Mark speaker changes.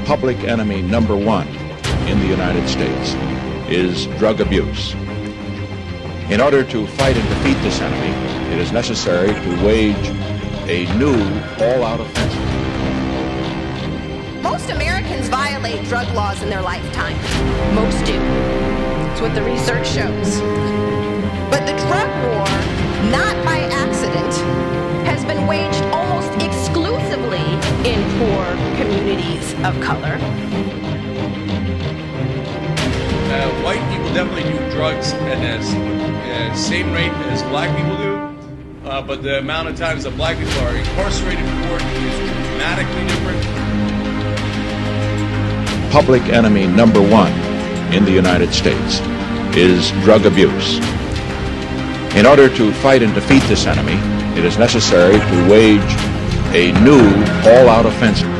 Speaker 1: public enemy number one in the United States is drug abuse. In order to fight and defeat this enemy, it is necessary to wage a new all-out offensive.
Speaker 2: Most Americans violate drug laws in their lifetime. Most do. That's what the research shows. But the drug war, not by accident, has been waged almost exclusively in poor communities of color.
Speaker 3: White people definitely do drugs at the same rate as black people do, but the amount of times that black people are incarcerated for it is dramatically different.
Speaker 1: Public enemy number one in the United States is drug abuse. In order to fight and defeat this enemy, it is necessary to wage a new all-out offensive.